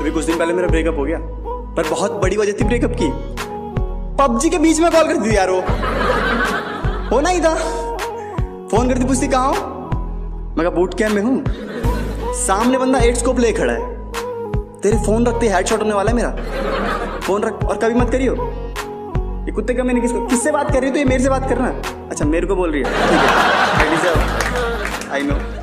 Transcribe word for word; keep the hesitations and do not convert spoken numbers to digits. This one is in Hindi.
अभी कुछ दिन पहले मेरा ब्रेकअप हो गया, पर बहुत बड़ी वजह थी ब्रेकअप की। पबजी के बीच में कॉल कर दी यार, वो होना ही था। फोन करती पूछती कहाँ हो, मैं कहा बूट कैम्प में हूँ। सामने बंदा एट स्कोप ले खड़ा है, तेरे फोन रखते हेडशॉट होने वाला है मेरा, फोन रख और कभी मत करियो। ये कुत्ते का मैंने किसको किससे बात कर रही हो, तो ये मेरे से बात करना। अच्छा मेरे को बोल रही है, ठीक है, आई नो।